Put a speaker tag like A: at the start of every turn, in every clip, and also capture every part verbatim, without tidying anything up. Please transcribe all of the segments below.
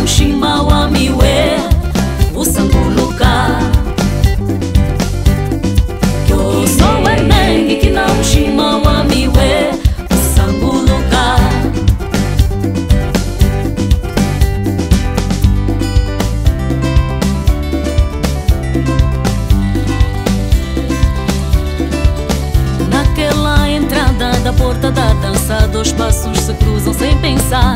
A: não chima o amiwe, o sanguluca. Que eu sou é mengue que não chima o amiwe, o sanguluca. Naquela entrada da porta da dança, dois passos se cruzam sem pensar.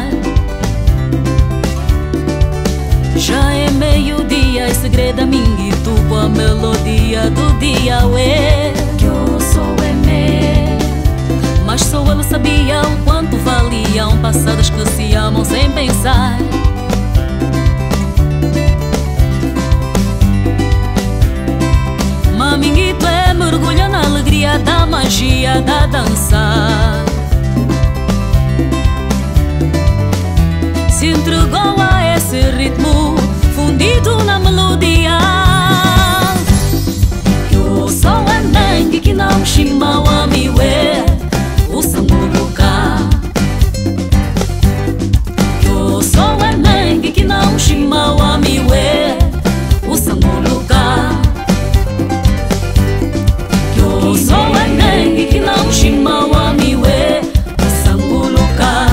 A: Já é meio-dia e segredo a mim e tu com a melodia do dia, ué. Que eu sou é me, mas só ele sabia o quanto valiam passadas que se amam sem pensar. Maminhito é mergulha na alegria da magia da dança. Se entregou a esse ritmo fundido na melodia. Eu sou a mengue que não chima o amiwe, o sanguluca. Eu sou a mengue que não chima o amiwe, o sanguluca. Eu sou a mengue que não chima o amiwe, o sanguluca.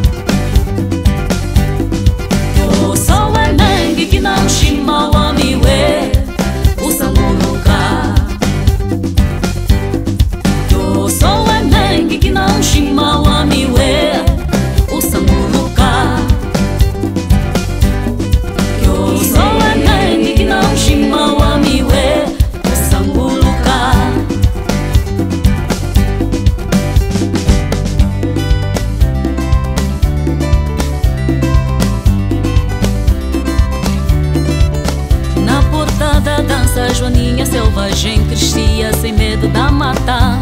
A: Eu sou a mengue que não chima o amiwe, o sanguluca. Eu sou a mengue que não chima o amiwe, o sanguluca. Eu sou a mengue que não chima o amiwe, o sanguluca. Na porta da dança, a Joaninha selvagem crescia sem medo da mata.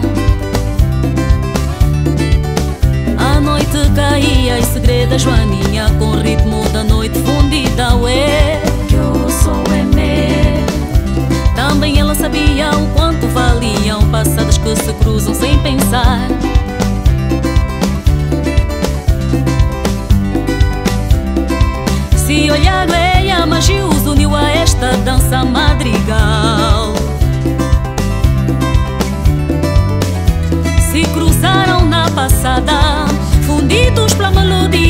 A: A noite caía e segredo a Joaninha com o ritmo da noite fundida, ué. Que eu sou é me. Também ela sabia o quanto valiam passadas que se cruzam sem pensar. Se olhar bem, a magia os uniu a esta dança madrigal. Se cruzaram na passada, fundidos pela melodia.